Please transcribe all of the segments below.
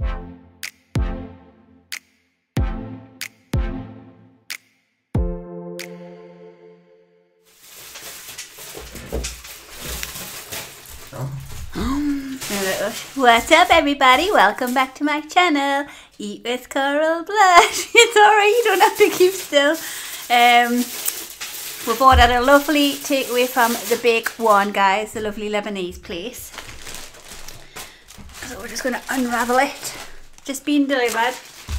What's up everybody, welcome back to my channel, Eat with Coral Blush. It's alright, you don't have to keep still. We've ordered a lovely takeaway from the Bake One, guys, the lovely Lebanese place. So we're just going to unravel it. Just been delivered.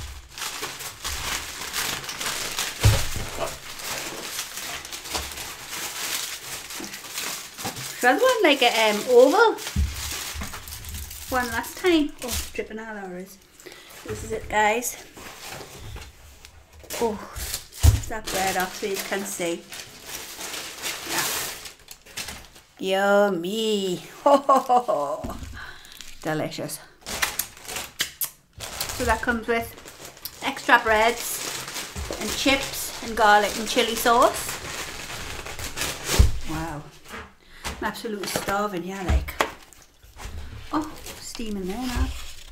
The other one like an oval one last time. Oh, dripping all over us. This is it, guys. Oh, it's that bread off so you can see. Yeah. Yummy. Oh, delicious. So that comes with extra breads and chips and garlic and chili sauce. Wow. I'm absolutely starving, yeah, like. Oh, steaming there now.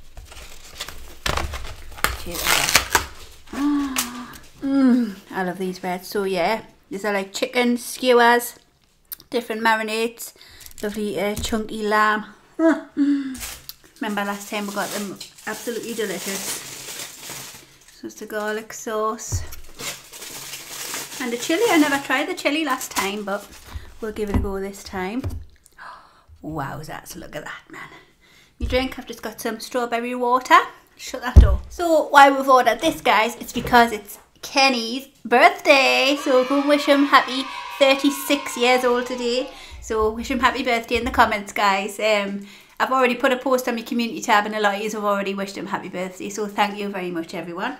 I love these breads. So yeah, these are like chicken, skewers, different marinades, lovely chunky lamb. Remember last time we got them, absolutely delicious. So it's the garlic sauce. And the chili, I never tried the chili last time, but we'll give it a go this time. Wowzers, look at that, man. My drink, I've just got some strawberry water. Shut that door. So why we've ordered this, guys, it's because it's Kenny's birthday. So go wish him happy 36 years old today. So wish him happy birthday in the comments, guys. I've already put a post on my community tab and a lot of you have already wished him happy birthday. So thank you very much, everyone.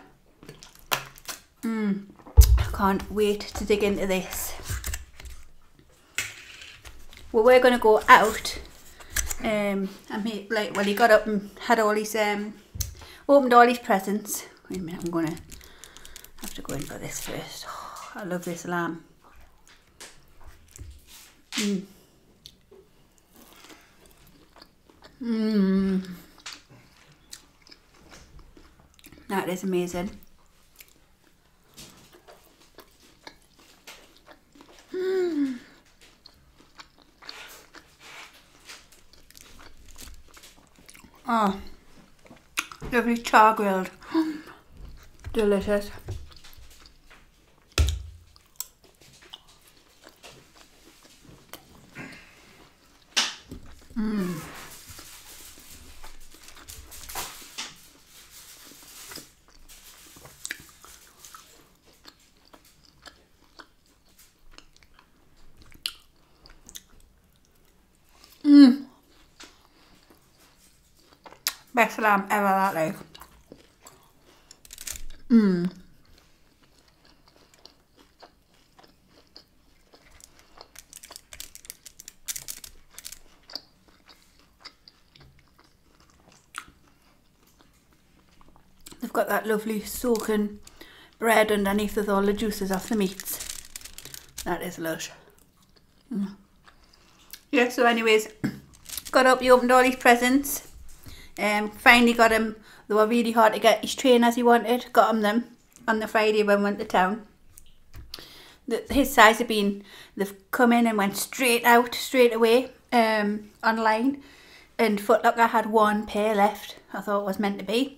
I can't wait to dig into this. Well, we're going to go out. And he, like, well, he got up and had all his opened all his presents. Wait a minute, I'm gonna have to go in for this first. Oh, I love this lamb. That is amazing. Oh, lovely char grilled. Delicious. Best lamb ever, that life. They've got that lovely soaking bread underneath with all the juices off the meats. That is lush. Yeah, so anyways, got up, he opened all his presents. Finally got him, they were really hard to get his train as he wanted, got him them on the Friday when we went to town. His size have been, they've come in and went straight out, straight away, online, and Foot Locker had one pair left. I thought it was meant to be.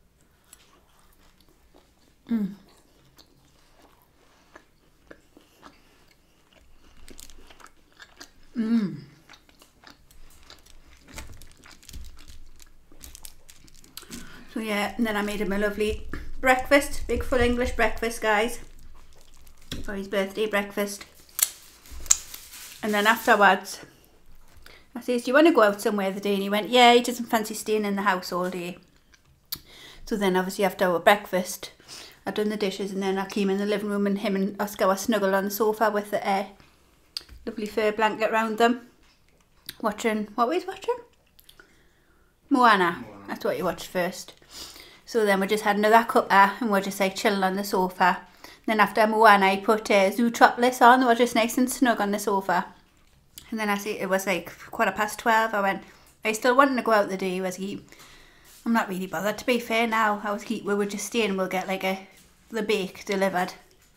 So yeah, and then I made him a lovely breakfast, big full English breakfast, guys, for his birthday breakfast. And then afterwards, I says, do you want to go out somewhere today? And he went, yeah, he doesn't fancy staying in the house all day. So then obviously after our breakfast, I'd done the dishes, and then I came in the living room and him and Oscar were snuggled on the sofa with the lovely fur blanket around them. Watching, what was he watching? Moana. That's what you watched first. So then we just had another cuppa and we're just like chilling on the sofa. Then after Moana, I put Zootropolis on. They were just nice and snug on the sofa. And then I see it was like 12:15. I went, are you still wanting to go out the day? Was he? I'm not really bothered, to be fair now. We were just staying, we'll get like the bake delivered.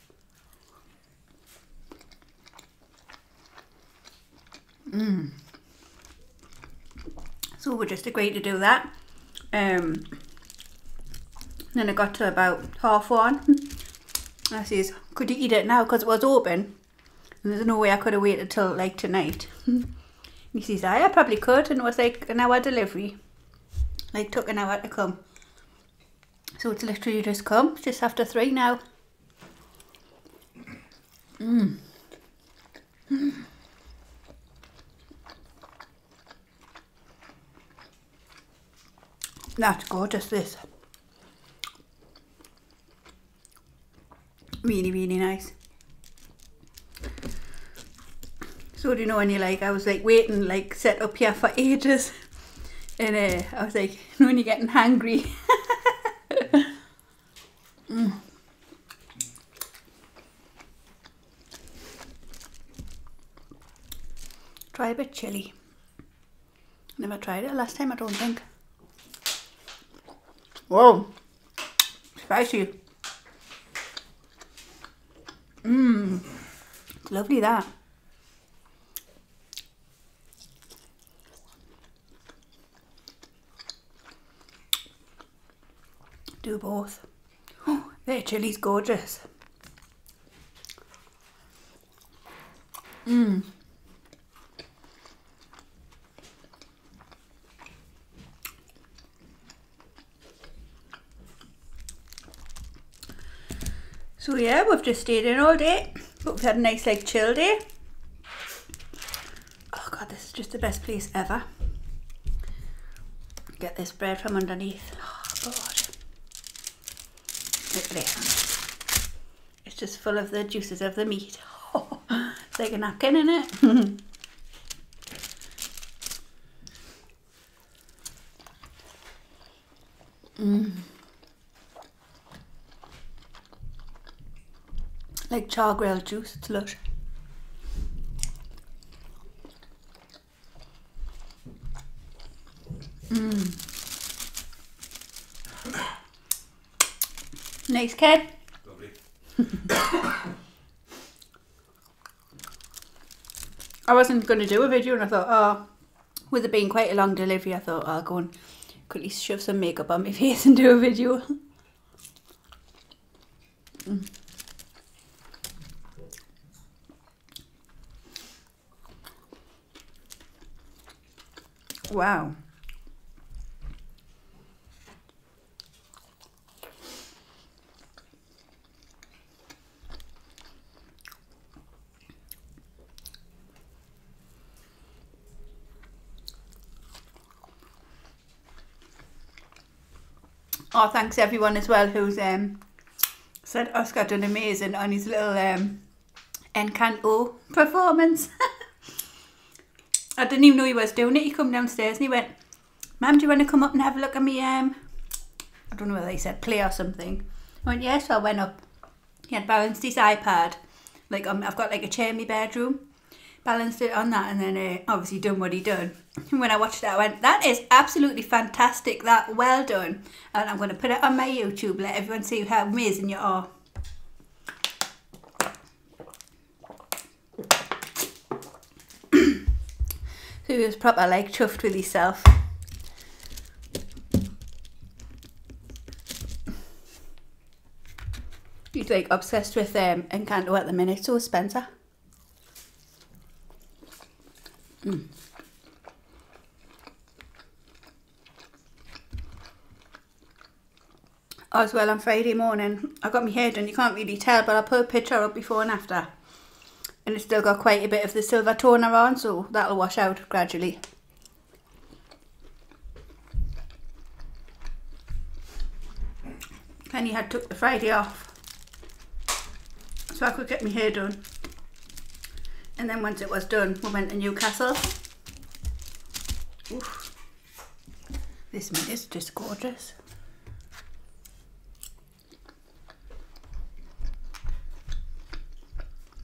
So we just agreed to do that. Then it got to about 1:30. I says, could you eat it now? Because it was open. And there's no way I could have waited till like tonight. He says, I probably could. And it was like an hour delivery. Like took an hour to come. So it's literally just come. It's just after 3 now. That's gorgeous, this. Really, really nice. So do you know when you're like, I was like waiting, like set up here for ages. And I was like, you know when you're getting hungry. Try a bit chilli. Never tried it last time, I don't think. Whoa, spicy. It's lovely, that. Do both. Oh, their chili's gorgeous. So yeah, we've just stayed in all day, but we've had a nice like chill day. Oh god, this is just the best place ever. Get this bread from underneath. Oh god. Look at it. It's just full of the juices of the meat. Oh, it's like a napkin, isn't it? Like char grilled juice, it's lush. Nice, kid. Lovely. I wasn't going to do a video and I thought, oh, with it being quite a long delivery, I thought, I'll go and quickly shove some makeup on my face and do a video. Wow. Oh, thanks everyone as well who's said Oscar done amazing on his little Encanto performance. I didn't even know he was doing it. He come downstairs and he went, Mum, do you want to come up and have a look at me, I don't know whether he said play or something. I went, yes, so I went up. He had balanced his iPad. Like, I've got like a chair in my bedroom. Balanced it on that and then obviously done what he done. And when I watched it, I went, that is absolutely fantastic, that, well done. And I'm going to put it on my YouTube, let everyone see how amazing you are. So he was proper like chuffed with himself. He's like obsessed with Encanto at the minute, so is Spencer. As well, on Friday morning, I got my hair done. You can't really tell, but I put a picture up before and after. And it's still got quite a bit of the silver toner on, so that'll wash out gradually. Penny had took the Friday off, so I could get my hair done. And then once it was done, we went to Newcastle. Oof. This meat is just gorgeous.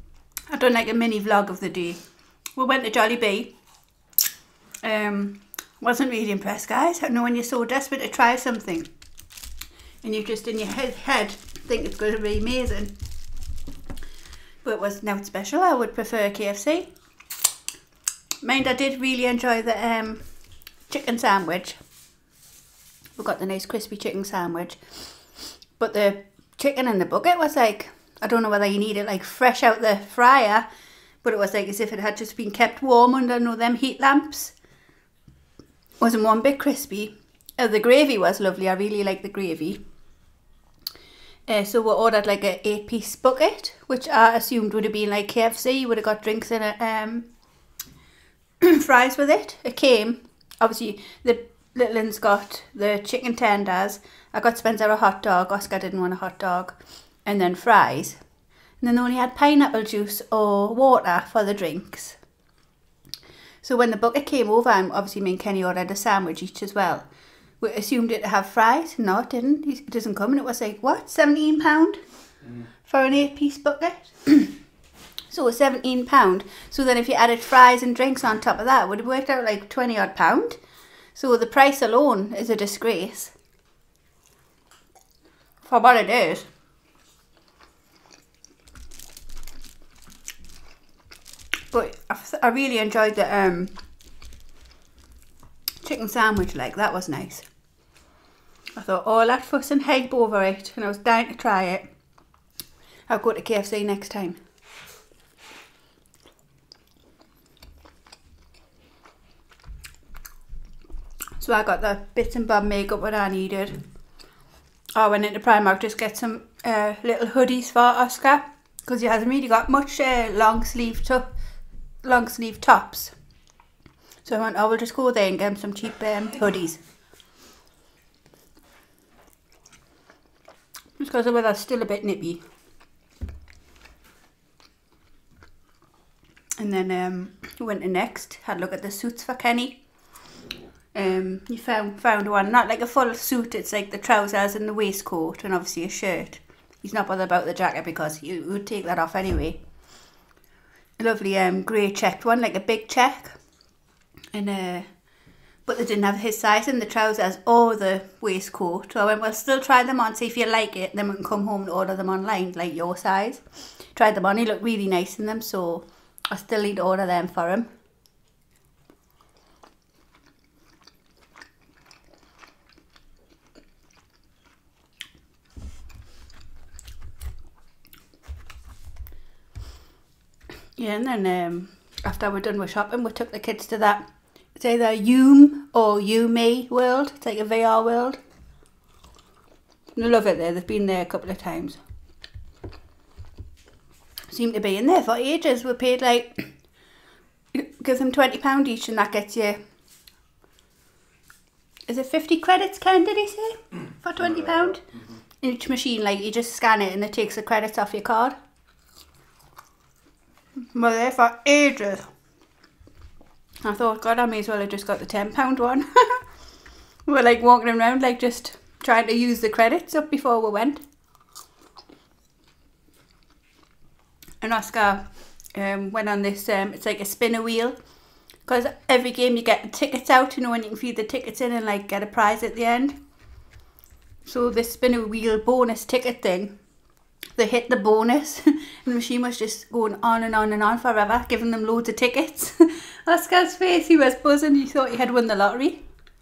I've done like a mini vlog of the day. We went to Jollibee. Wasn't really impressed, guys. I know when you're so desperate to try something and you just in your head think it's going to be amazing. But it was nothing special. I would prefer KFC. Mind, I did really enjoy the chicken sandwich. We got the nice crispy chicken sandwich. But the chicken in the bucket was like, I don't know whether you need it like fresh out the fryer, but it was like as if it had just been kept warm under them heat lamps. Wasn't one bit crispy. The gravy was lovely. I really like the gravy. So we ordered like an 8-piece bucket, which I assumed would have been like KFC. You would have got drinks in it, fries with it. It came, obviously the little one's got the chicken tenders. I got Spencer a hot dog. Oscar didn't want a hot dog. And then fries. And then they only had pineapple juice or water for the drinks. So when the bucket came over, and obviously me and Kenny ordered a sandwich each as well, we assumed it'd have fries. No, it didn't. It doesn't come. And it was like, what, £17 for an 8-piece bucket? So it was £17. So then if you added fries and drinks on top of that, it would have worked out like £20 odd. So the price alone is a disgrace for what it is. But I really enjoyed the chicken sandwich, like that was nice. I thought all that fuss and hype over it, and I was dying to try it. I'll go to KFC next time. So I got the bits and bob makeup what I needed. I went into Primark just get some little hoodies for Oscar, because he hasn't really got much long sleeve tops. So I will just go there and get him some cheap hoodies. Just because the weather's still a bit nippy. And then we went to Next, had a look at the suits for Kenny. You found one, not like a full suit, it's like the trousers and the waistcoat and obviously a shirt. He's not bothered about the jacket because you would take that off anyway. A lovely grey checked one, like a big check. And but they didn't have his size in the trousers or the waistcoat. So I went, well, still try them on, see if you like it. Then we can come home and order them online, like your size. Tried them on, he looked really nice in them, so I still need to order them for him. Yeah, and then after we're done with shopping, we took the kids to that, it's either Yume or Yume world. It's like a VR world. They love it there. They've been there a couple of times. Seem to be in there for ages. We paid like, give them £20 each, and that gets you, is it 50 credits, Ken, did he say? For £20? Each machine, like you just scan it and it takes the credits off your card. We're there for ages. I thought, God, I may as well have just got the £10 one. We were like walking around, like just trying to use the credits up before we went. And Oscar went on this, it's like a spinner wheel. Because every game you get tickets out, you know, and you can feed the tickets in and like get a prize at the end. So this spinner wheel bonus ticket thing, they hit the bonus and the machine was just going on and on and on forever, giving them loads of tickets. Oscar's face, he was buzzing, he thought he had won the lottery.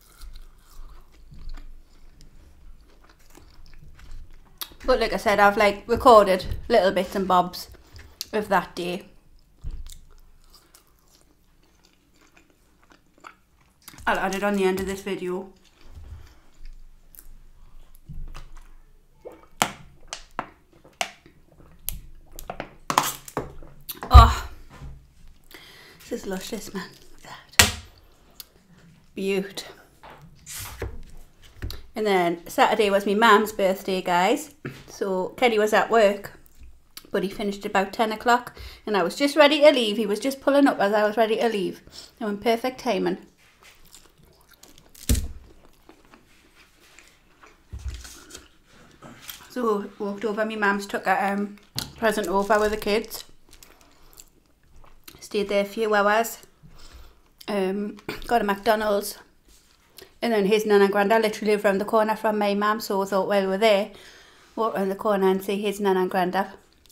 But like I said, I've like recorded little bits and bobs of that day. I'll add it on the end of this video. Oh, this is luscious, man. Look at that. Beaut. And then Saturday was my mum's birthday, guys. So Kenny was at work, but he finished about 10 o'clock and I was just ready to leave. He was just pulling up as I was ready to leave. I'm in perfect timing. So walked over, my mum's took a present over with the kids. Stayed there a few hours. Got a McDonald's And then his nan and granddad literally live around the corner from my mum, so I thought while we're there, walk around the corner and see his nan and granddad.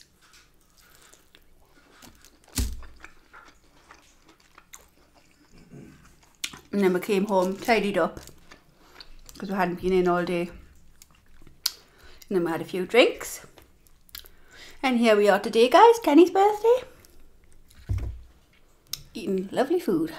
And then we came home, tidied up, because we hadn't been in all day. And then we had a few drinks. And here we are today, guys, Kenny's birthday. Eating lovely food.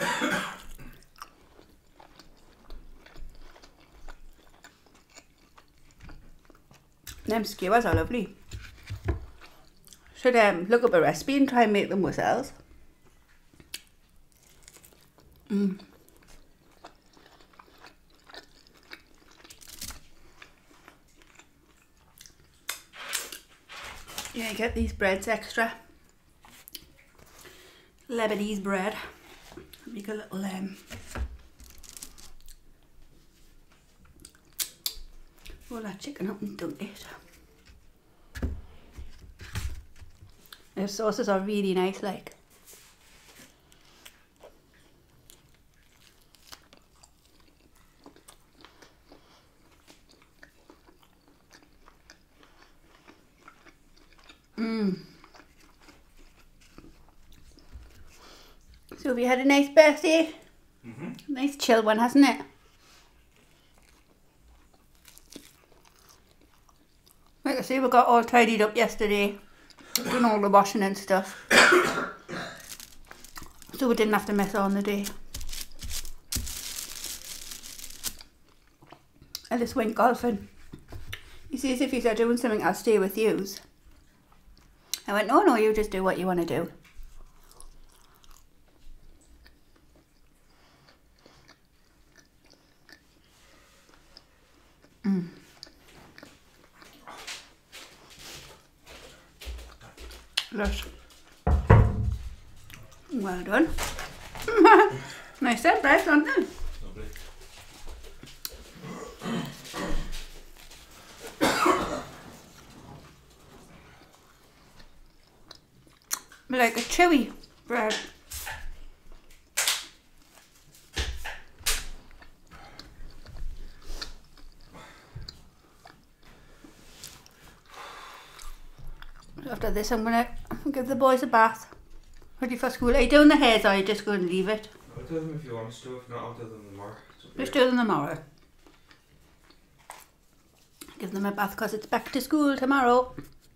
Them skewers are lovely. Should look up a recipe and try and make them ourselves. Yeah, get these breads extra. Lebanese bread. Make a little roll that chicken up and dunk it. The sauces are really nice, like. So have you had a nice birthday? Nice chill one, hasn't it? Like I say, we got all tidied up yesterday, done all the washing and stuff, so we didn't have to mess on the day. I just went golfing. He says if you're doing something, I'll stay with yous. I went, no, you just do what you want to do. Lush. Well done. Nice set bread, aren't they? Lovely. Like a chewy bread. After this, I'm gonna give the boys a bath. Ready for school. Are you doing the hairs or are you just going to leave it? I'll do them if you want me to. If not, I'll do them tomorrow. Just do them tomorrow. Give them a bath because it's back to school tomorrow.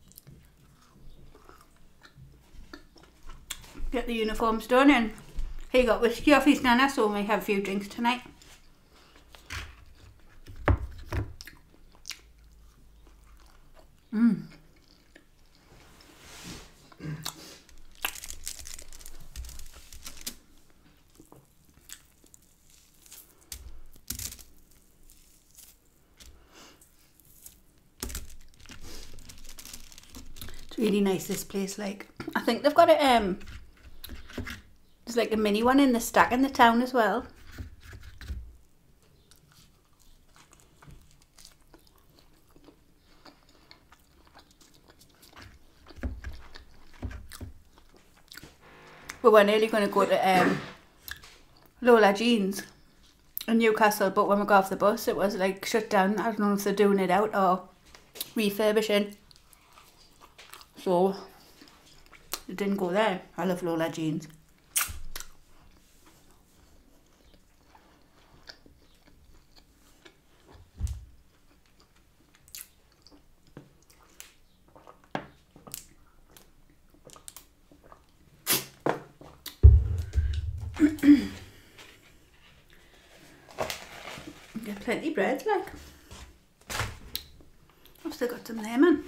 Get the uniforms done, and he got whiskey off his nana, so we have a few drinks tonight. It's really nice, this place. Like, I think they've got a there's like a mini one in the stack in the town as well. We were nearly going to go to Lola Jeans in Newcastle, but when we got off the bus it was like shut down. I don't know if they're doing it out or refurbishing, so we didn't go there. I love Lola Jeans. Get plenty of bread, like. I've still got some lemon.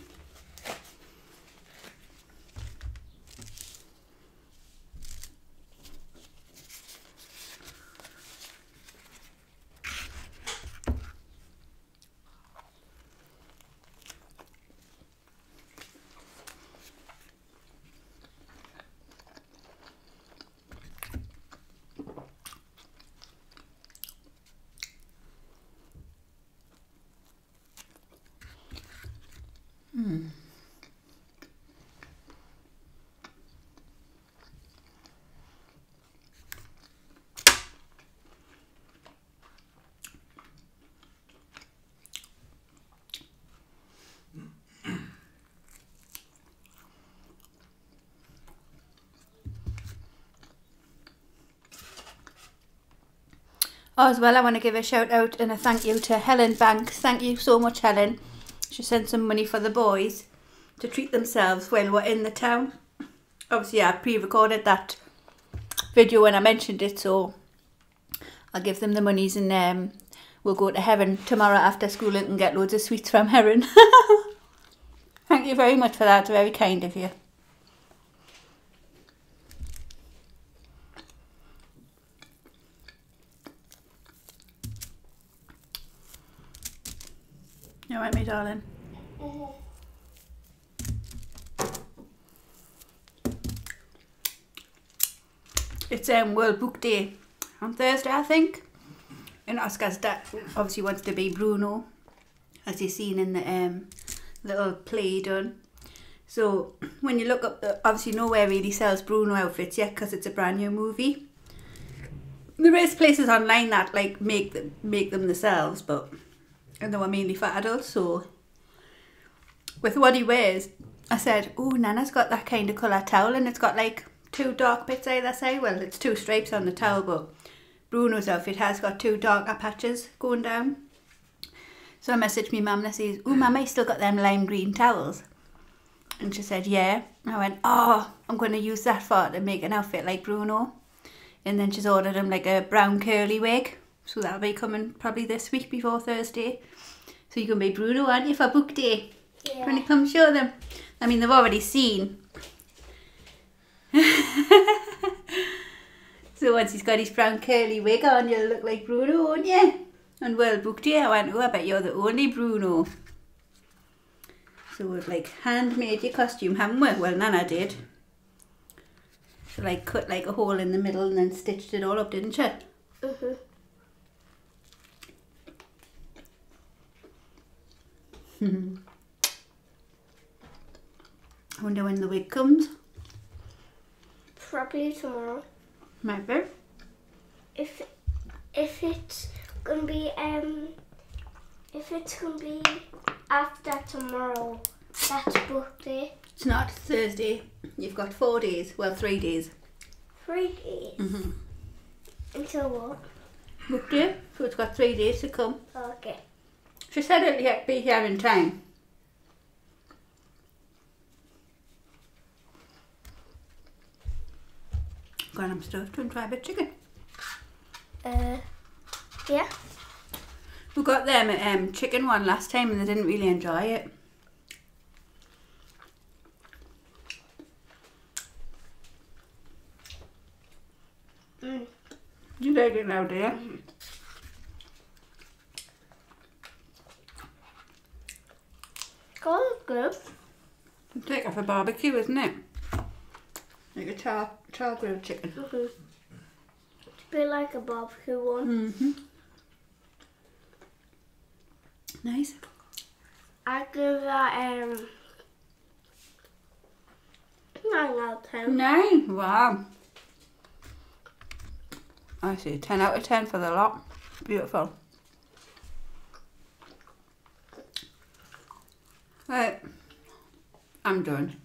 Oh, as well, I want to give a shout out and a thank you to Helen Banks. Thank you so much, Helen. She sent some money for the boys to treat themselves while we're in the town. Obviously, I pre-recorded that video when I mentioned it, so I'll give them the monies and we'll go to Heron tomorrow after school and get loads of sweets from Heron. Thank you very much for that. It's very kind of you. You alright, my darling? It's World Book Day on Thursday, I think. And Oscar's dad obviously wants to be Bruno, as you've seen in the little play done. So when you look up, obviously nowhere really sells Bruno outfits yet because it's a brand new movie. There is places online that like make them themselves, but and they were mainly for adults. So with what he wears, I said, oh, Nana's got that kind of colour towel and it's got like 2 dark bits either side. Well, it's 2 stripes on the towel, but Bruno's outfit has got 2 darker patches going down. So I messaged my mum and I says, oh, Mum, I still got them lime green towels. And she said, yeah. And I went, oh, I'm going to use that for to make an outfit like Bruno. And then she's ordered him like a brown curly wig. So that'll be coming probably this week before Thursday. So you can be Bruno, aren't you, for book day? Yeah. When you come show them. I mean, they've already seen. So once he's got his brown curly wig on, you'll look like Bruno, won't you? And World Book Day, I went, oh, I bet you're the only Bruno. So we've like handmade your costume, haven't we? Well, Nana did. She like cut like a hole in the middle and then stitched it all up, didn't she? Mm-hmm. I wonder when the wig comes. Probably tomorrow. Maybe. If it's gonna be after tomorrow, that's book day. It's not Thursday. You've got 4 days. Well, 3 days. 3 days. Mm-hmm. Until what? Book day. So it's got 3 days to come. Okay. She said it'll be here in time. God, I'm stuffed and try a bit of chicken. Yeah. We got them chicken one last time and they didn't really enjoy it. Mm. You like it now, dear? Mm-hmm. Oh, good. It's like for barbecue, isn't it? Like a char grilled chicken. Mm-hmm. It's a bit like a barbecue one. Mm-hmm. Nice. I give that 9 out of 10. 9? Wow. I see. 10 out of 10 for the lot. Beautiful. Right. I'm done.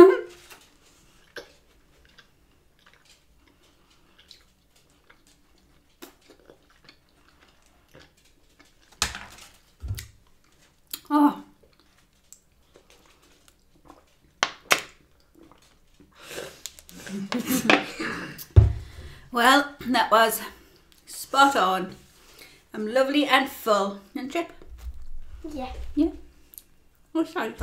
Oh. Well, that was spot on. I'm lovely and full. And Chip? Yeah. Yeah. What's that?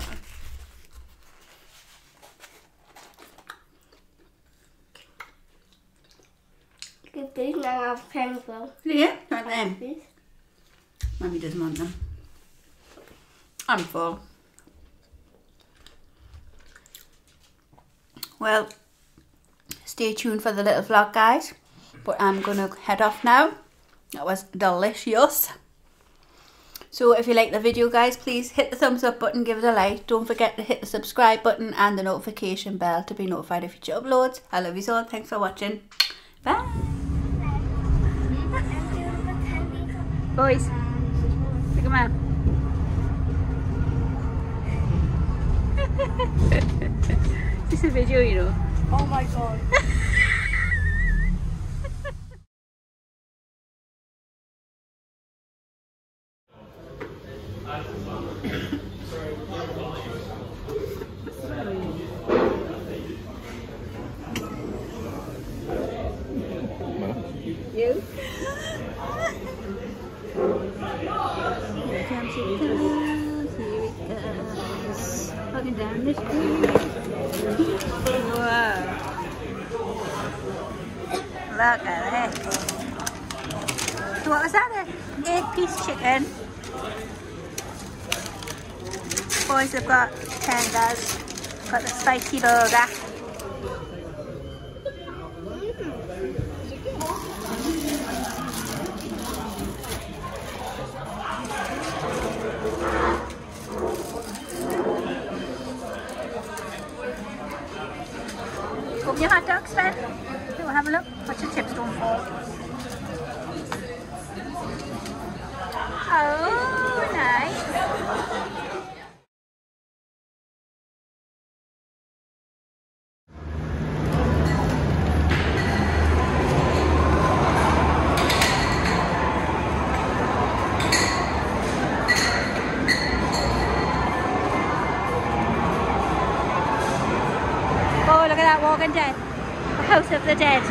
Good big 9 out of 10 as well. Yeah, right then. Please. Mummy doesn't want them. I'm full. Well, stay tuned for the little vlog, guys. But I'm going to head off now. That was delicious. So if you like the video, guys, please hit the thumbs up button, give it a like. Don't forget to hit the subscribe button and the notification bell to be notified of future uploads. I love you all. Thanks for watching. Bye. Boys, look at Mum. This is a video, you know. Oh my god. You? Here comes it comes, here it comes. Walking down the street. Whoa. Look at this. So what was that? An 8-piece chicken. Boys have got tenders. Got the spicy burger. Open your hot dogs, Ben. We'll have a look. Watch your chips don't fall. Oh, nice. Oh, look at that Walking Dead. The House of the Dead.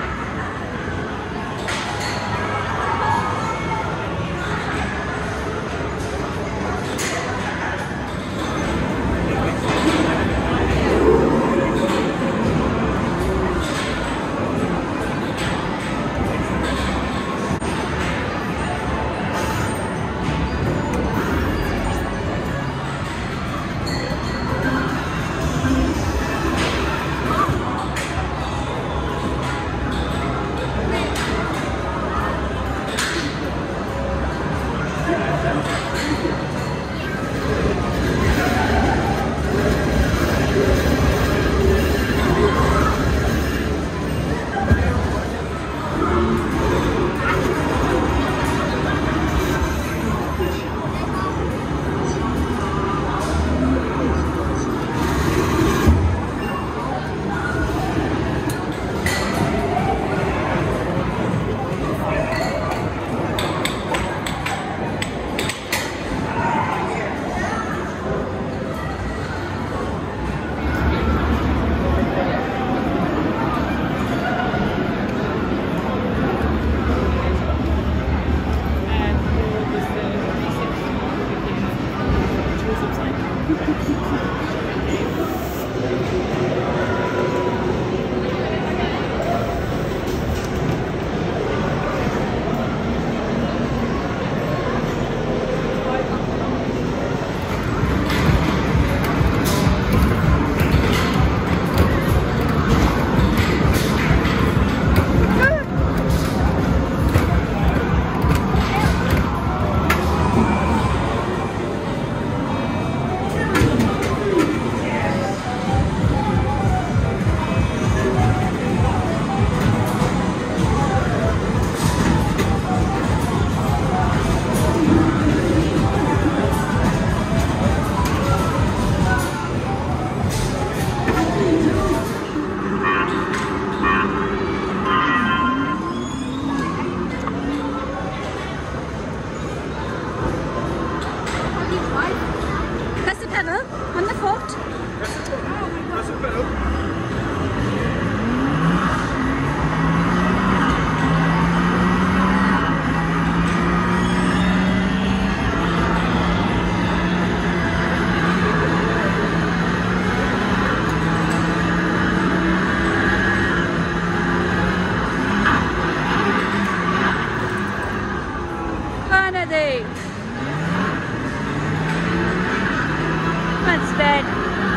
That's bad.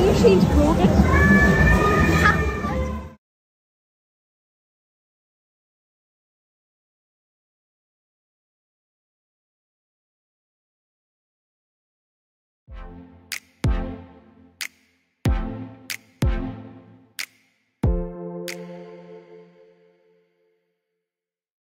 She's broken.